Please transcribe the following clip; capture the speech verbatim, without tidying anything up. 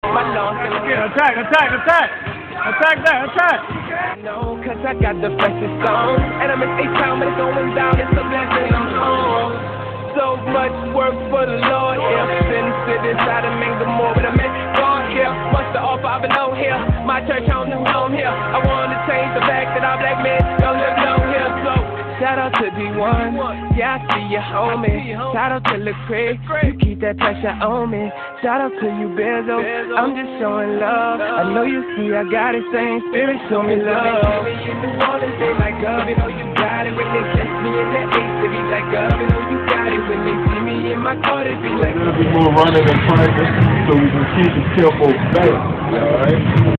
My lungs are yeah, attack, attack, attack. Attack that, attack. No, cause I got the freshest song. And I'm in A-Town, but it's going down. It's a blessing, I'm home. So much work for the Lord here. Sin sit inside of Mango more, but I'm in God here. Much the off I belong here. My church on the home here. I want to change the fact that all black men don't live long here. So shout out to D one, yeah, I see you, homie. Shout out to Lecrae, you keep that pressure on me. Shout out to you, Bezos, I'm just showing love. I know you see I got it, same spirit, show me love. In New Orleans, they like, up, you know you got it. When they catch me in that eight, they be like, up, you know you got it. When they see me in my car, they be like, there's more running and practice so we can keep the tempo back, alright?